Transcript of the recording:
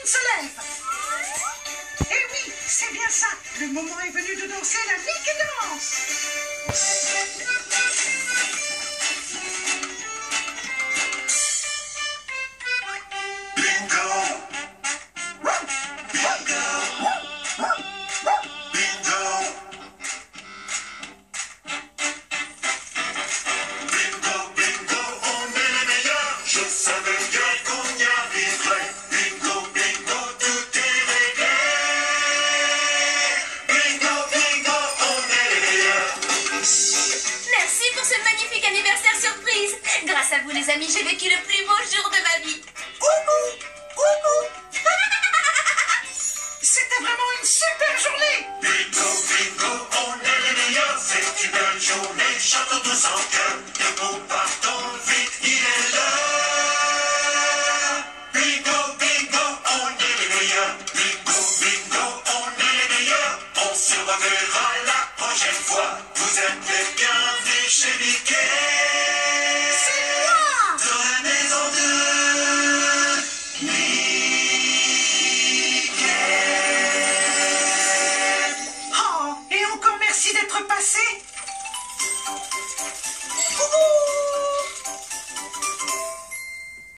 se lève. Eh oui, c'est bien ça. Le moment est venu de danser la Mickey Danse. Grâce à vous les amis, j'ai vécu le plus beau jour de ma vie. Coucou, coucou. C'était vraiment une super journée. Bingo, bingo, on est les meilleurs. C'est une belle journée, chantons tous en cœur. Debout, partons vite, il est l'heure. Bingo, bingo, on est les meilleurs. Bingo, bingo, on est les meilleurs. On se reverra la prochaine fois. Vous êtes les bienvenus chez Mickey. Merci d'être passé. Coucou.